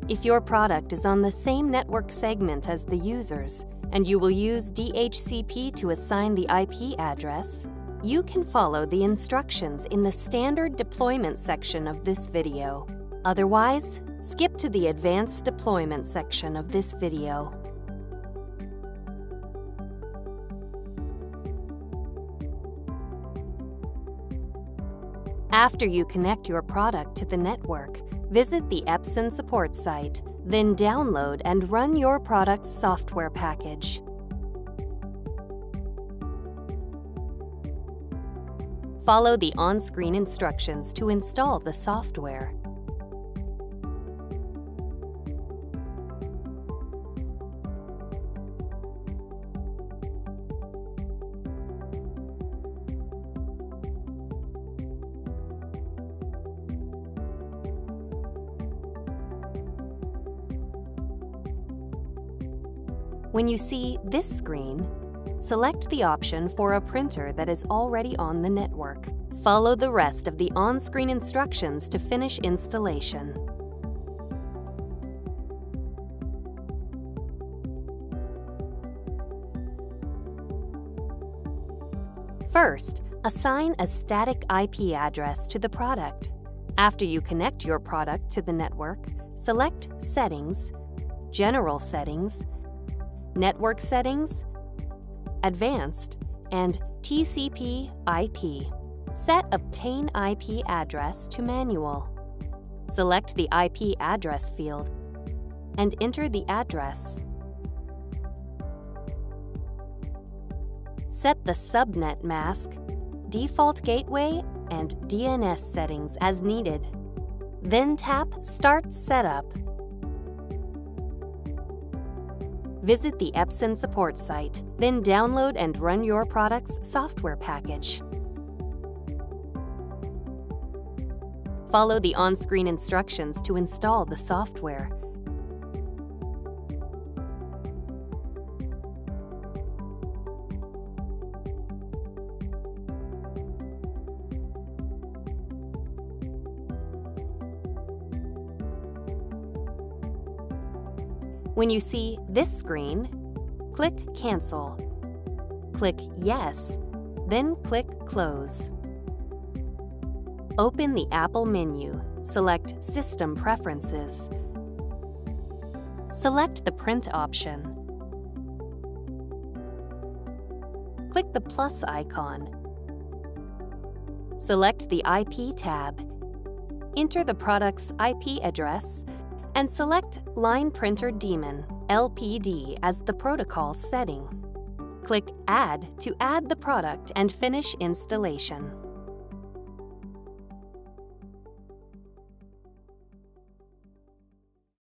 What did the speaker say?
If your product is on the same network segment as the user's, and you will use DHCP to assign the IP address, you can follow the instructions in the standard deployment section of this video. Otherwise, skip to the advanced deployment section of this video. After you connect your product to the network, visit the Epson support site, then download and run your product's software package. Follow the on-screen instructions to install the software. When you see this screen, select the option for a printer that is already on the network. Follow the rest of the on-screen instructions to finish installation. First, assign a static IP address to the product. After you connect your product to the network, select Settings, General Settings, Network Settings, Advanced, and TCP/IP. Set Obtain IP Address to Manual. Select the IP address field and enter the address. Set the subnet mask, default gateway, and DNS settings as needed. Then tap Start Setup. Visit the Epson support site, then download and run your product's software package. Follow the on-screen instructions to install the software. When you see this screen, click Cancel. Click Yes, then click Close. Open the Apple menu, select System Preferences. Select the Print option. Click the plus icon. Select the IP tab. Enter the product's IP address and select Line Printer Daemon, LPD, as the protocol setting. Click Add to add the product and finish installation.